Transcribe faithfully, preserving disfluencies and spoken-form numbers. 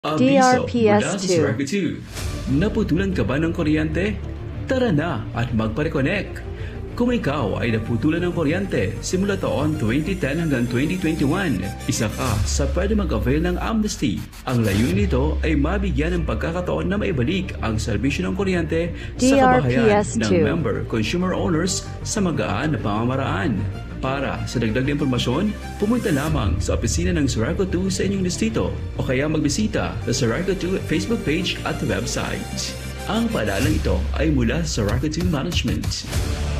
Abiso mula sa D R P S two. Saraco two. Naputulan ka ba ng kuryente? Tara na at magpa-reconnect! Kung ikaw ay naputulan ng kuryente simula taon twenty ten hanggang twenty twenty-one, isa ka sa pwede mag-avail ng amnesty. Ang layunin nito ay mabigyan ng pagkakataon na maibalik ang serbisyo ng kuryente sa kabahayan ng D R P S two. member consumer owners sa magaan na pamamaraan. Para sa dagdag na impormasyon, pumunta lamang sa opisina ng Saraco two sa inyong distrito o kaya magbisita sa Saraco two Facebook page at website. Ang paalalang ito ay mula sa Saraco two Management.